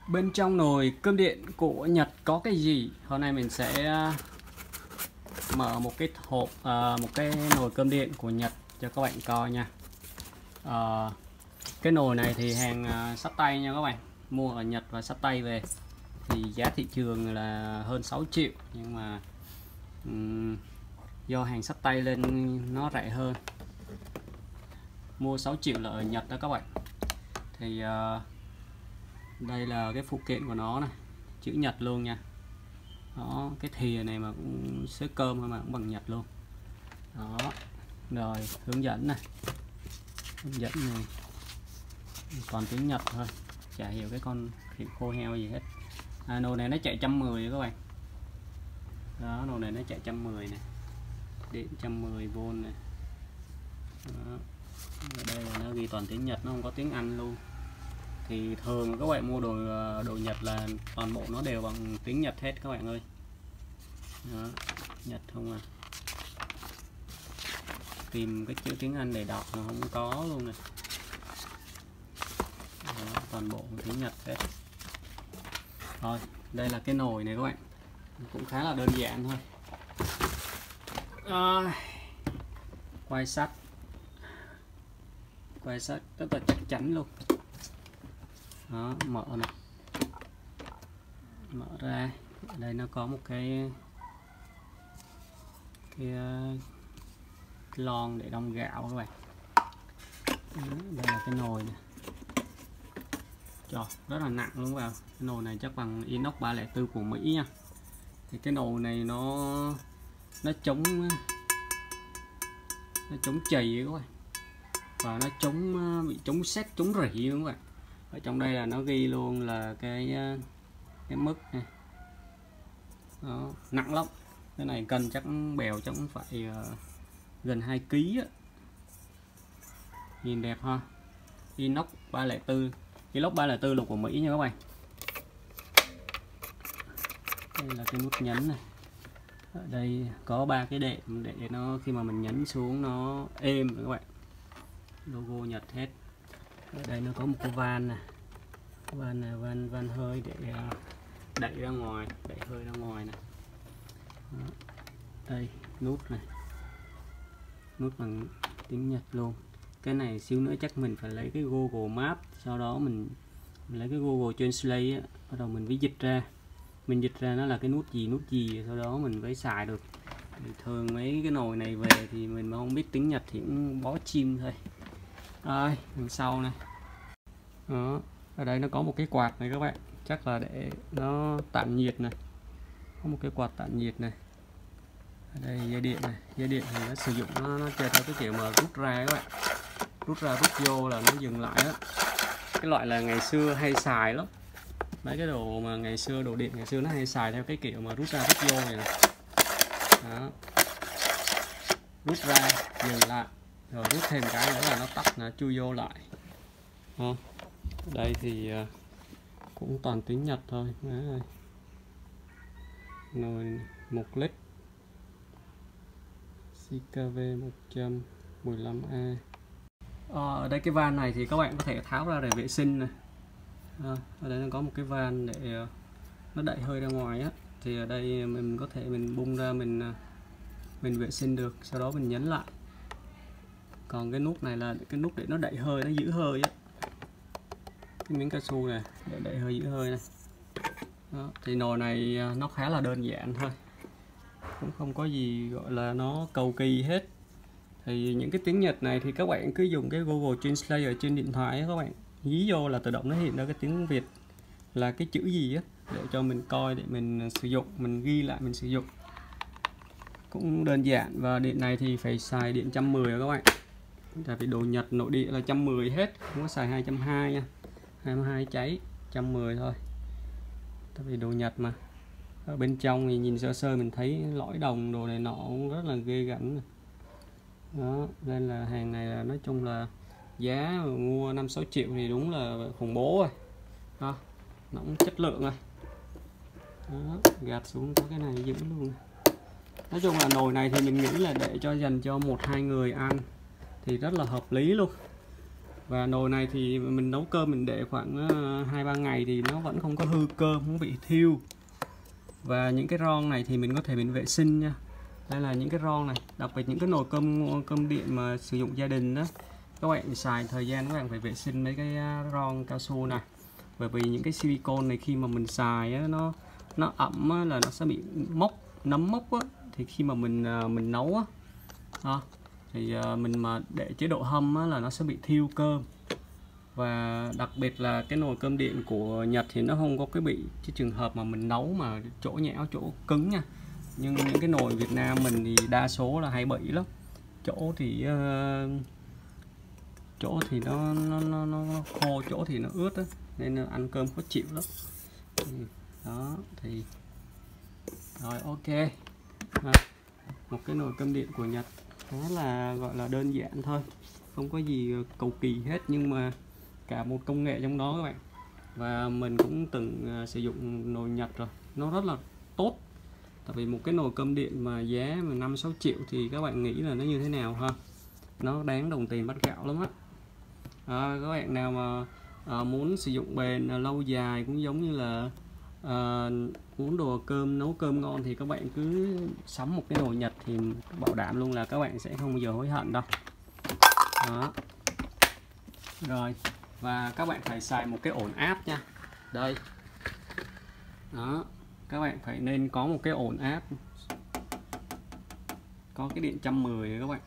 Bên trong nồi cơm điện của Nhật có cái gì? Hôm nay mình sẽ mở một cái hộp, một cái nồi cơm điện của Nhật cho các bạn coi nha. Cái nồi này thì hàng xách tay nha các bạn, mua ở Nhật và xách tay về thì giá thị trường là hơn 6 triệu, nhưng mà do hàng xách tay lên nó rẻ hơn. Mua 6 triệu là ở Nhật đó các bạn. Thì đây là cái phụ kiện của nó này, chữ Nhật luôn nha. Đó, cái thìa này mà cũng xới cơm thôi mà cũng bằng Nhật luôn. Đó, rồi hướng dẫn này, hướng dẫn này còn tiếng Nhật thôi, chả hiểu cái con khỉ khô heo gì hết. Nồi này nó chạy 110 các bạn. Đó, nồi này nó chạy 110 này, điện 110V này. Đó. Ở đây là nó ghi toàn tiếng Nhật, nó không có tiếng Anh luôn. Thì thường các bạn mua đồ Nhật là toàn bộ nó đều bằng tiếng Nhật hết các bạn ơi. Đó, Nhật không à, tìm cái chữ tiếng Anh để đọc mà không có luôn này. Đó, toàn bộ tiếng Nhật hết. Rồi, đây là cái nồi này các bạn, cũng khá là đơn giản thôi. Quay sắt rất là chắc chắn luôn. Đó, mở này, mở ra, ở đây nó có một cái lon để đong gạo các bạn. Đó, đây là cái nồi này. Trời, rất là nặng luôn vào. Cái nồi này chắc bằng inox 304 của Mỹ nha. Thì cái nồi này nó chống chày các bạn, và nó bị chống sét, chống rỉ luôn các bạn. Ở trong đây là nó ghi luôn là cái mức này. Đó, nặng lắm. Cái này cân chắc bèo chắc cũng phải gần 2 kg á. Nhìn đẹp ha. Inox 304. Inox 304 là của Mỹ nha các bạn. Đây là cái nút nhấn này. Ở đây có 3 cái đệm để nó khi mà mình nhấn xuống nó êm các bạn. Logo Nhật hết. Ở đây nó có một cái van này. Van này, van hơi để đẩy ra ngoài, đẩy hơi ra ngoài này. Đó. Đây nút này, nút bằng tiếng Nhật luôn. Cái này xíu nữa chắc mình phải lấy cái Google Maps, sau đó mình lấy cái Google Translate á, bắt đầu mình mới dịch ra, nó là cái nút gì, sau đó mình mới xài được. Thì thường mấy cái nồi này về thì mình mà không biết tiếng Nhật thì cũng bó chim thôi. Rồi đằng sau này. Đó, ở đây nó có một cái quạt này các bạn, chắc là để nó tản nhiệt này, có một cái quạt tản nhiệt này. Ở đây dây điện này, dây điện thì nó sử dụng nó chơi theo cái kiểu mà rút ra các bạn, rút ra rút vô là nó dừng lại đó. Cái loại là ngày xưa hay xài lắm, mấy cái đồ mà ngày xưa, đồ điện ngày xưa nó hay xài theo cái kiểu mà rút ra rút vô này này. Đó, rút ra dừng lại rồi rút thêm cái nữa là nó tắt, nó chui vô lại. Đây thì cũng toàn tiếng Nhật thôi. Đấy. Nồi 1 lít CKV 115A. Ở đây cái van này thì các bạn có thể tháo ra để vệ sinh này. Ở đây nó có một cái van để nó đẩy hơi ra ngoài á, thì ở đây mình có thể mình bung ra, mình vệ sinh được, sau đó mình nhấn lại. Còn cái nút này là cái nút để nó đẩy hơi, nó giữ hơi á, cái miếng cao su này để đẩy hơi, giữ hơi này. Đó, thì nồi này nó khá là đơn giản thôi, cũng không có gì gọi là nó cầu kỳ hết. Thì những cái tiếng Nhật này thì các bạn cứ dùng cái Google Translate ở trên điện thoại ấy, các bạn dí vô là tự động nó hiện ra cái tiếng Việt là cái chữ gì á, để cho mình coi, để mình sử dụng, mình ghi lại mình sử dụng. Cũng đơn giản. Và điện này thì phải xài điện 110 các bạn, tại vì đồ Nhật nội địa là 110 hết, không có xài 220 nha. 22 cháy, 110 thôi, tại vì đồ Nhật mà. Ở bên trong thì nhìn sơ sơ mình thấy lõi đồng đồ này nọ cũng rất là ghê gẫm. Đó, nên là hàng này là nói chung là giá mua 5-6 triệu thì đúng là khủng bố rồi. Đó, nó cũng chất lượng rồi. Đó, gạt xuống có cái này giữ luôn. Nói chung là nồi này thì mình nghĩ là để cho dành cho 1-2 người ăn thì rất là hợp lý luôn. Và nồi này thì mình nấu cơm mình để khoảng 2-3 ngày thì nó vẫn không có hư cơm, không bị thiêu. Và những cái ron này thì mình có thể mình vệ sinh nha. Đây là những cái ron này, đặc biệt những cái nồi cơm điện mà sử dụng gia đình đó, các bạn xài thời gian các bạn phải vệ sinh mấy cái ron cao su này. Bởi vì những cái silicone này khi mà mình xài á, nó ẩm á, là nó sẽ bị mốc, nấm mốc á. Thì khi mà mình nấu á, thì mình mà để chế độ hâm á, là nó sẽ bị thiêu cơm. Và đặc biệt là cái nồi cơm điện của Nhật thì nó không có cái trường hợp mà mình nấu mà chỗ nhão chỗ cứng nha. Nhưng những cái nồi Việt Nam mình thì đa số là hay bị lắm. Chỗ thì nó khô, chỗ thì nó ướt đó, nên là ăn cơm khó chịu lắm. Đó thì rồi, ok. Một cái nồi cơm điện của Nhật khá là gọi là đơn giản thôi, không có gì cầu kỳ hết, nhưng mà cả một công nghệ trong đó các bạn. Và mình cũng từng sử dụng nồi Nhật rồi, nó rất là tốt. Tại vì một cái nồi cơm điện mà giá mà 5-6 triệu thì các bạn nghĩ là nó như thế nào ha? Nó đáng đồng tiền bát gạo lắm á. Các bạn nào mà muốn sử dụng bền lâu dài, cũng giống như là muốn nấu cơm ngon thì các bạn cứ sắm một cái nồi Nhật thì bảo đảm luôn là các bạn sẽ không bao giờ hối hận đâu. Đó. Rồi, và các bạn phải xài một cái ổn áp nha. Đây. Đó, các bạn phải nên có một cái ổn áp, có cái điện 110 các bạn.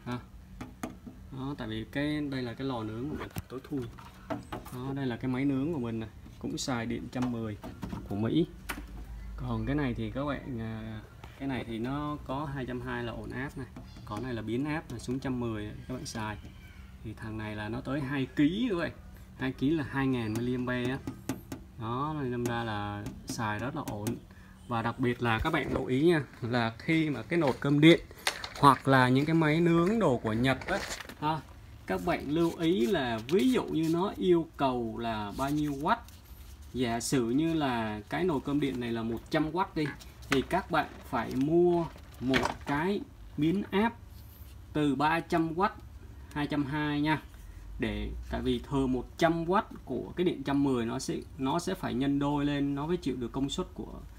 Đó, tại vì đây là cái lò nướng của mình tối thui. Đó, đây là cái máy nướng của mình này, cũng xài điện 110 của Mỹ. Còn cái này thì các bạn, cái này thì nó có 220 là ổn áp này, còn này là biến áp là xuống 110 các bạn xài. Thì thằng này là nó tới 2 kg các bạn, 2 kg là 2000 mAh á. Đó, nên đâm ra là xài rất là ổn. Và đặc biệt là các bạn lưu ý nha, là khi mà cái nồi cơm điện hoặc là những cái máy nướng đồ của Nhật á, các bạn lưu ý là ví dụ như nó yêu cầu là bao nhiêu watt. Giả sử như là cái nồi cơm điện này là 100W đi, thì các bạn phải mua một cái biến áp từ 300W 220 nha. Tại vì thừa 100W của cái điện 110 nó sẽ phải nhân đôi lên, nó mới chịu được công suất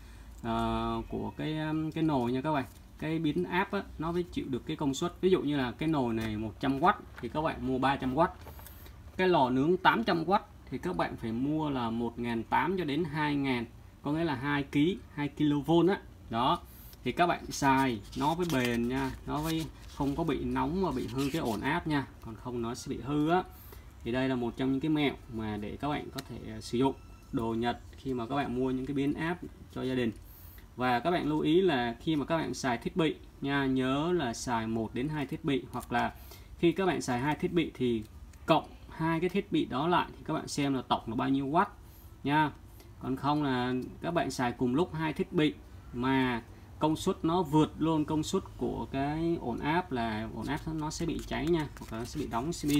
của cái nồi nha các bạn. Cái biến áp á, nó mới chịu được cái công suất. Ví dụ như là cái nồi này 100W thì các bạn mua 300W. Cái lò nướng 800W thì các bạn phải mua là 1.800 cho đến 2.000, có nghĩa là 2 kV á. Đó, thì các bạn xài nó với bền nha, nó với không có bị nóng và bị hư cái ổn áp nha, còn không nó sẽ bị hư á. Thì đây là một trong những cái mẹo mà để các bạn có thể sử dụng đồ Nhật khi mà các bạn mua những cái biến áp cho gia đình. Và các bạn lưu ý là khi mà các bạn xài thiết bị nha, nhớ là xài 1 đến 2 thiết bị, hoặc là khi các bạn xài 2 thiết bị thì cộng 2 cái thiết bị đó lại thì các bạn xem là tổng là bao nhiêu watt nha. Còn không là các bạn xài cùng lúc 2 thiết bị mà công suất nó vượt luôn công suất của cái ổn áp, là ổn áp nó sẽ bị cháy nha, hoặc là nó sẽ bị đóng pin.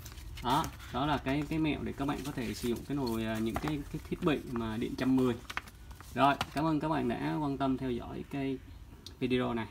Đó là cái mẹo để các bạn có thể sử dụng cái nồi, những cái thiết bị mà điện 110. Rồi, cảm ơn các bạn đã quan tâm theo dõi cái video này.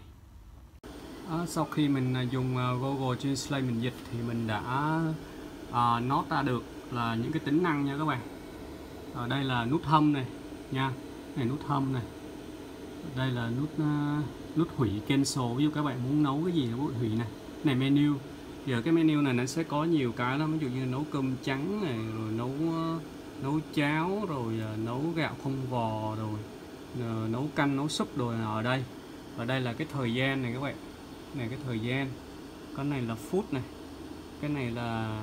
Sau khi mình dùng Google Translate mình dịch thì mình đã note ra được là những cái tính năng nha các bạn. Ở đây là nút hâm này nha, này nút hâm này. Đây là nút hủy cancel, ví dụ các bạn muốn nấu cái gì nó hủy này. Này menu. Thì ở cái menu này nó sẽ có nhiều cái lắm, ví dụ như nấu cơm trắng này, rồi nấu cháo, rồi nấu gạo không vò, rồi nấu canh, nấu súp đồ ở đây. Và đây là cái thời gian này các bạn. Này cái thời gian. Cái này là phút này. Cái này là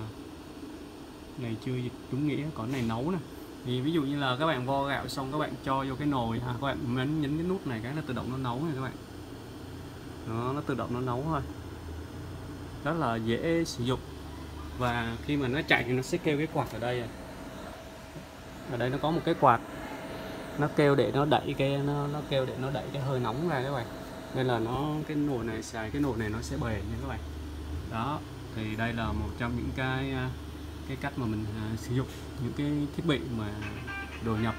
này chưa dịch đúng nghĩa, còn này nấu nè. Thì ví dụ như là các bạn vo gạo xong các bạn cho vô cái nồi ha, các bạn nhấn cái nút này cái là tự động nó nấu này các bạn. Đó, nó tự động nó nấu thôi. Rất là dễ sử dụng. Và khi mà nó chạy thì nó sẽ kêu cái quạt ở đây. Ở đây nó có một cái quạt. Nó kêu để nó đẩy cái hơi nóng ra các bạn. Nên là cái nồi này xài cái nồi này nó sẽ bền nha các bạn. Đó, thì đây là một trong những cái cách mà mình sử dụng những cái thiết bị mà đồ Nhật.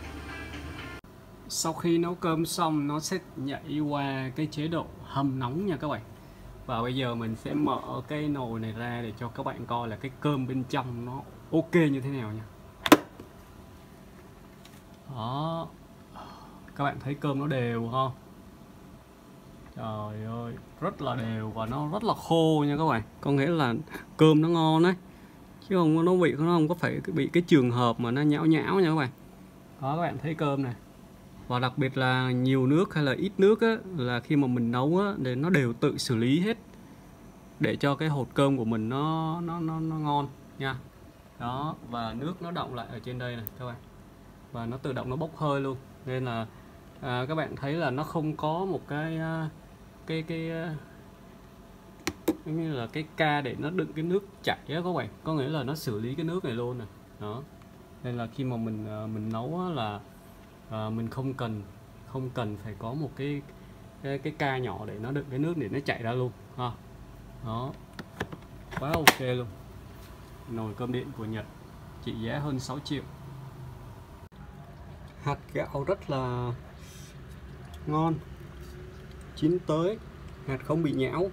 Sau khi nấu cơm xong nó sẽ nhảy qua cái chế độ hâm nóng nha các bạn. Và bây giờ mình sẽ mở cái nồi này ra để cho các bạn coi là cái cơm bên trong nó ok như thế nào nha. Đó, các bạn thấy cơm nó đều không? Trời ơi, rất là đều và nó rất là khô nha các bạn. Có nghĩa là cơm nó ngon đấy, chứ không nó không có phải bị cái trường hợp mà nó nhão nhão nha các bạn. Đó, các bạn thấy cơm này. Và đặc biệt là nhiều nước hay là ít nước á, là khi mà mình nấu á, để nó đều tự xử lý hết để cho cái hột cơm của mình nó ngon nha. Đó, và nước nó đọng lại ở trên đây này các bạn, và nó tự động nó bốc hơi luôn, nên là các bạn thấy là nó không có một cái giống như là cái ca để nó đựng cái nước chảy á các bạn, có nghĩa là nó xử lý cái nước này luôn nè. Đó, nên là khi mà mình nấu á, là mình không cần phải có một cái ca nhỏ để nó đựng cái nước để nó chảy ra luôn ha. Đó, quá ok luôn. Nồi cơm điện của Nhật trị giá hơn 6 triệu. Hạt gạo rất là ngon, chín tới, hạt không bị nhão,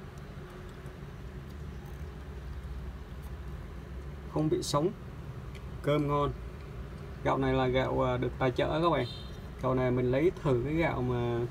không bị sống, cơm ngon. Gạo này là gạo được tài trợ các bạn. Gạo này mình lấy thử cái gạo mà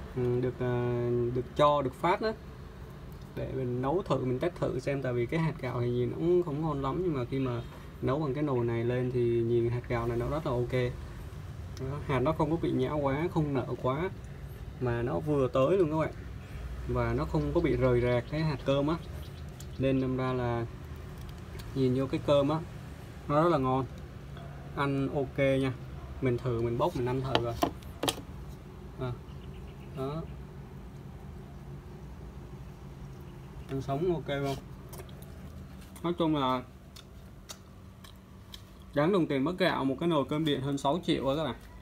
được phát đó, để mình nấu thử, mình test thử xem. Tại vì cái hạt gạo này nhìn nó cũng không ngon lắm, nhưng mà khi mà nấu bằng cái nồi này lên thì nhìn hạt gạo này nó rất là ok. Đó, hạt nó không có bị nhão quá, không nở quá, mà nó vừa tới luôn các bạn, và nó không có bị rời rạc cái hạt cơm á, nên đâm ra là nhìn vô cái cơm á nó rất là ngon, ăn ok nha. Mình thử, mình bóc mình ăn thử rồi. Đó, ăn sống ok không? Nói chung là đáng đồng tiền mất gạo một cái nồi cơm điện hơn 6 triệu đó các bạn.